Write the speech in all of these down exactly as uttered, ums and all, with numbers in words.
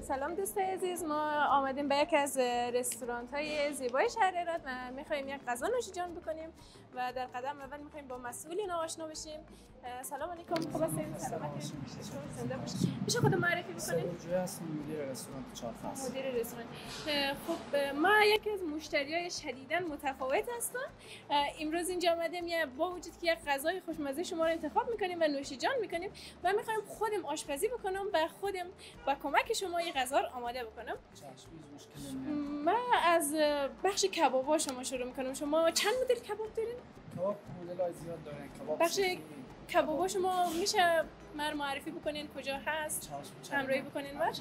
سلام دوستای عزیز، ما آمدیم به یک از رستوران های زیبای شهر هرات و میخوایم یک غذا نوشیجان بکنیم و در قدم اول میخوایم با مسئول اینا آشنا بشیم. سلام علیکم، خوب هستین؟ سلامت زنده باشید. میشه خودم معرفی بکنین؟ سروجی هستم، مدیر رستوران چهار فصل. مدیر رستوران. خب ما یکی از مشتریای شدیداً متفاوت هستم. امروز اینجا آمدیم یه با وجود که یک غذای خوشمزه شما رو انتخاب میکنیم و نوشیجان میکنیم و میخوایم خودم آشپزی بکنم و خودم با کمک شما این غذا رو آماده بکنم. من از بخش کبابا شما شروع میکنم. شما چند مدل کباب دارین؟ کباب مدل‌های زیاد دارین. کباب بخش کبابا شما میشه من معرفی بکنین کجا هست؟ همراهی بکنین باش.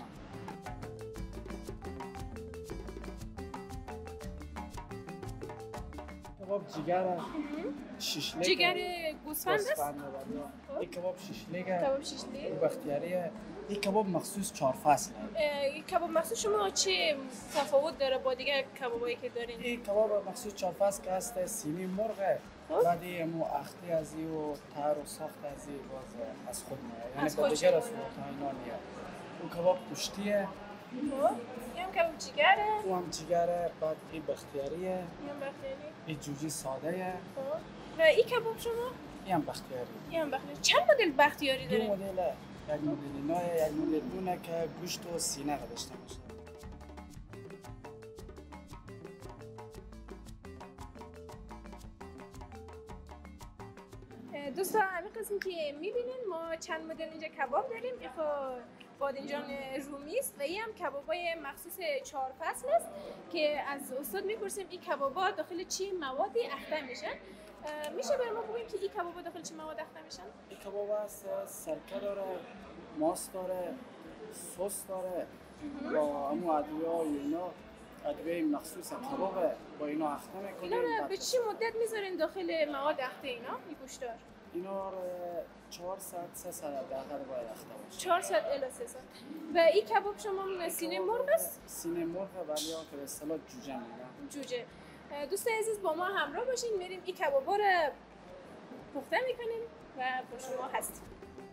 کباب جگر شیشلیک. جگر گوسفند است؟ این کباب شیشلیک. کباب شیشلیک. بختیاریه. این کباب مخصوص چهار فصل. این کباب مخصوص شما چه تفاوت داره با دیگه کبابایی که دارین؟ این کباب مخصوص چهار فصل که هست سینی مرغ. بعدی مو اختی از این و تر و سخت از این باز از خود میاد. یعنی با دیگر از خود اینا میاد. اون کباب پشتیه. این هم کباب جگره. اون هم جگره. بعد این بختیاریه. این هم بختیاری. این جوجه ساده. و این کباب شما؟ این هم بختیاری. این هم بختیاری. چند مدل بختیاری دارین؟ دو مدل. یک مدل نوعه، یک مدل دونه که گوشت و سینه داشته باشه. دوستان همین قسم که میبینین ما چند مدل اینجا کباب داریم. این بادنجان رومی است و این هم کبابای مخصوص چهار فصل است که از استاد میپرسیم این کبابا داخل چی موادی اخته میشن. میشه برای ما بگین که این کبابا داخل چی مواد اخته میشن؟ این کباب هست سرکه داره، ماست داره، سس داره با همون ادویه و اینا ادویه مخصوص کبابه با اینا اخته میکنیم. اینا رو به چی مدت میذارین داخل مواد اخته اینا؟ این گوشتار اینا رو چهار ساعت سه ساعت داخل باید اخته باشه. چهار ساعت الی سه ساعت. و این کباب شما سینه مرغ است؟ سینه مرغ ولی که به اصطلاح جوجه میگن. جوجه. دوستان عزیز با ما همراه باشین، میریم این کبابا رو پخته میکنیم و با شما هستیم.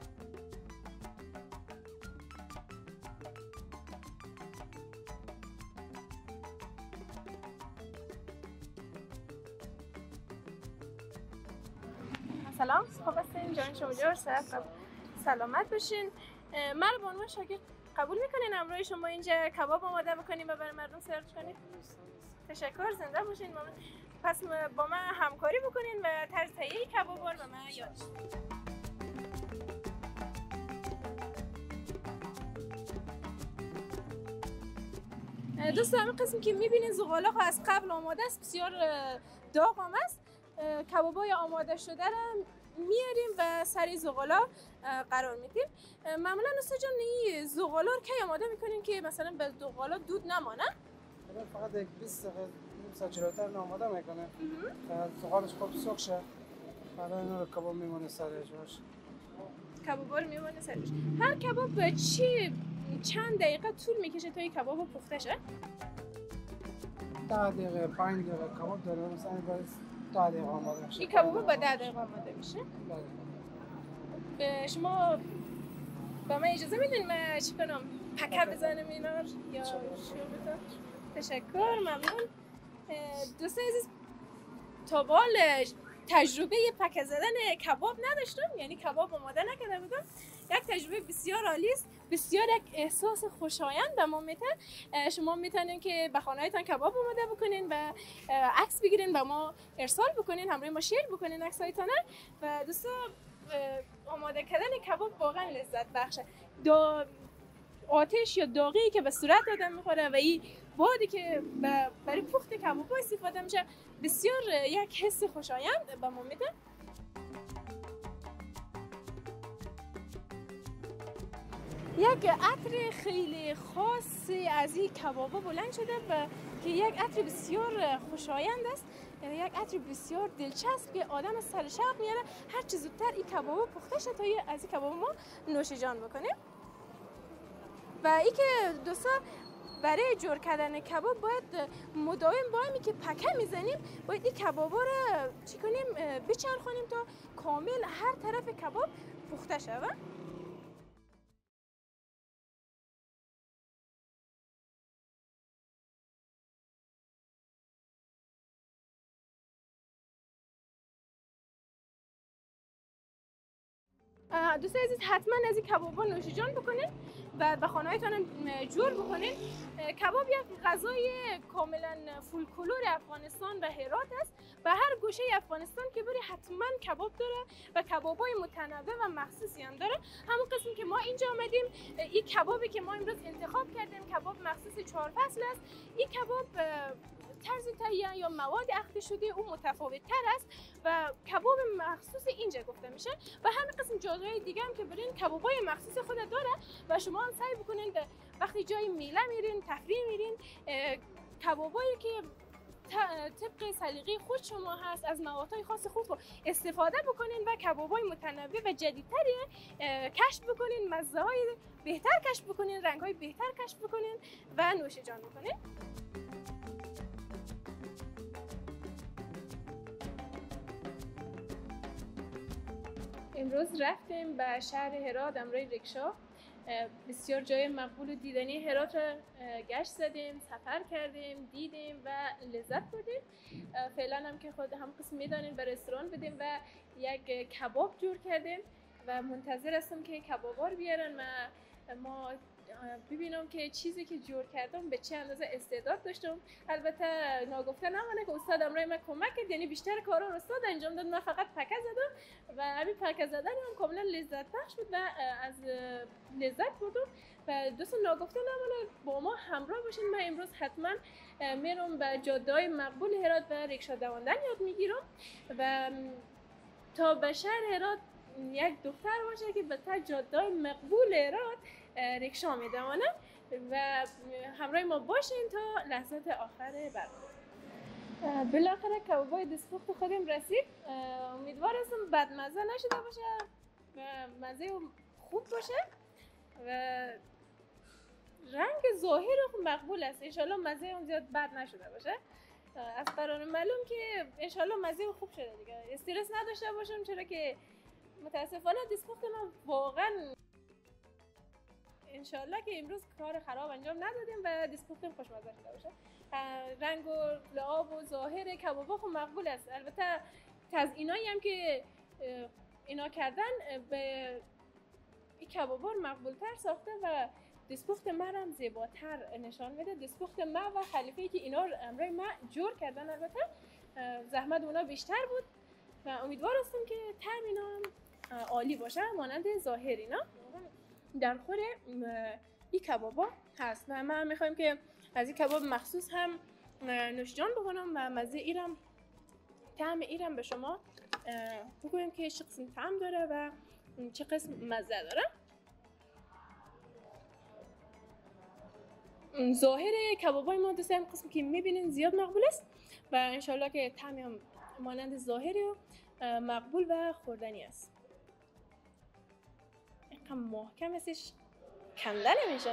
سلام، خوب هستین؟ جان شما جور صحت سلامت باشین. من رو به عنوان شاگرد قبول میکنین همراه شما اینجا کباب آماده بکنیم و برای مردم سرو کنیم؟ تشکر، زنده باشین. پس با من همکاری بکنین و طرز تهیه کبابا رو به من یاد بدین. دوستان همین قسم که میبینین زغالا از قبل آماده است، بسیار داغ هم است. کبابای آماده شده رو میاریم و سر زغالا قرار میدیم. معمولا استاد جان این زغالا رو کی آماده میکنین که مثلا به زغالا دود نمانه؟ فقط یک بیست دقیقه نیم ساعت جلوتر آماده میکنه تا زغالش خوب سرخ شه. بعد اینا رو کباب میمونه سرش باشه. کبابا رو میمونه سرش. هر کباب چی چند دقیقه طول میکشه تا این کباب پخته شه؟ ده دقیقه پنج دقیقه کباب داره مثلا باید ده دقیقه آماده میشه. این کباب با ده دقیقه آماده میشه؟ به شما با من اجازه میدین من چی کنم؟ پکه بزنم اینا یا شروع بزنم؟ تشکر، ممنون. دوستان عزیز تا بال تجربه پکه زدن کباب نداشتم، یعنی کباب آماده نکرده بودم. یک تجربه بسیار عالی است، بسیار یک احساس خوشایند به ما میده. شما میتونین که به خانه‌تان کباب آماده بکنین و عکس بگیرین و ما ارسال بکنین، همراه ما شیر بکنین عکسایتان. و دوستان آماده کردن کباب واقعا لذت بخشه. دا آتش یا داغی که به صورت آدم میخوره و این بادی که برای پخت کباب استفاده میشه بسیار یک حس خوشایند به ما میده. یک عطر خیلی خاصی از این کبابا بلند شده و که یک عطر بسیار خوشایند است، یعنی یک عطر بسیار دلچسب که آدم سر شوق میاره هر چه زودتر این کبابا پخته شه تا از این کباب ما نوشیجان بکنیم. و این که دوستان برای جور کردن کباب باید مداوم با همی که پکه میزنیم باید این کبابا رو چی کنیم بچرخونیم تا کامل هر طرف کباب پخته شود. دوستان عزیز حتما از این کبابا نوش جان بکنین و به خانه‌هایتان جور بکنین. کباب یک غذای کاملا فولکلور افغانستان و هرات است. به هر گوشه افغانستان که بری حتما کباب داره و کبابای متنوع و مخصوصی هم داره. همون قسم که ما اینجا آمدیم، این کبابی که ما امروز انتخاب کردیم کباب مخصوص چهار فصل است. این کباب طرز تهیه یا مواد اخته شده او متفاوت تر است و کباب مخصوص اینجا گفته میشه. و همین قسم جاهای دیگه هم که برین کبابای مخصوص خود داره و شما هم سعی بکنین وقتی جای میله میرین، تفریح میرین، کبابایی که طبق سلیقه خود شما هست از موادهای خاص خود رو استفاده بکنین و کبابای متنوع و جدیدتری کشف بکنین، مزه های بهتر کشف بکنین، رنگ های بهتر کشف بکنین و نوش جان بکنین. امروز رفتیم به شهر هرات امروی رکشا. بسیار جای مقبول و دیدنی هرات را گشت زدیم، سفر کردیم، دیدیم و لذت بردیم. فعلا هم که خود هم قسم میدانیم به رستوران بدیم و یک کباب جور کردیم و منتظر هستم که کبابار بیارن و ما ببینم که چیزی که جور کردم به چه اندازه استعداد داشتم. البته ناگفته نمانه که استاد امروی من کمک کرد، یعنی بیشتر کارا رو استاد انجام داد، من فقط پکه زدم و همین پکه زدن هم کاملا لذت بخش بود و از لذت بردم. و دوستان ناگفته نمانه با ما همراه باشین. من امروز حتما میرم به جاده‌های مقبول هرات و رکشا دواندن یاد میگیرم و تا به شهر هرات یک دختر باشه که به تا جاده‌های مقبول هرات رکشا میدوانه و همراه ما باشین تا لحظات آخر برنامه. بالاخره کبابای دستپخت خودم رسید. امیدوار هستم بدمزه نشده باشه و مزه خوب باشه و رنگ ظاهر مقبول است. انشالله مزه اون زیاد بد نشده باشه. از قرار معلوم که انشالله مزه خوب شده دیگه، استرس نداشته باشم، چرا که متاسفانه دستپخت ما واقعا انشالله که امروز کار خراب انجام ندادیم و دستپختم خوشمزه شده باشه. رنگ و لعاب و ظاهر کبابا خب مقبول است. البته تزیینایی هم که اینا کردن به این کبابا رو مقبول تر ساخته و دستپخت من هم زیباتر نشان میده. دستپخت من و خلیفه‌ای که اینا رو امروی من جور کردن، البته زحمت اونا بیشتر بود و امیدوار هستم که طعم اینا هم عالی باشه مانند ظاهر اینا در خور این کبابا هست. و من میخوایم که از این کباب مخصوص هم نوش جان بکنم و مزه ایرم، طعم ایرم به شما بگویم که چه قسم طعم داره و چه قسم مزه داره. ظاهر کبابای ما دوستان قسم که میبینین زیاد مقبول است و انشالله که طعم هم مانند ظاهری و مقبول و خوردنی است. اینقدر محکم استش کنده نمیشه.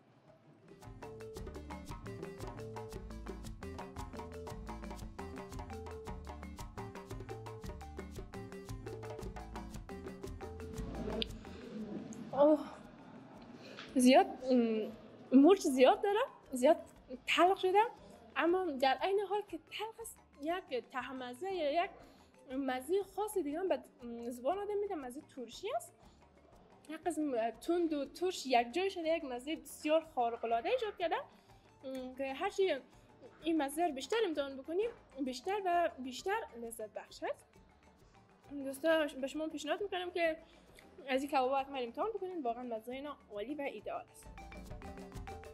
اوه زیاد مرچ زیاد داره، زیاد تلخ شده، اما در عین حال که تلخ است یک طعم‌مزه یا یک مزه خاص دیگه هم به زبان آدم میده. مزه ترشی است، یک قسم تند و ترش یک جای شده، یک مزه بسیار خارق العاده ایجاد کرده که هرچی این مزه رو بیشتر امتحان بکنیم بیشتر و بیشتر لذت بخش هست. دوستا به شما پیشنهاد میکنم که از این کباب حتما امتحان بکنین، واقعا مزه اینا عالی و ایدئال است.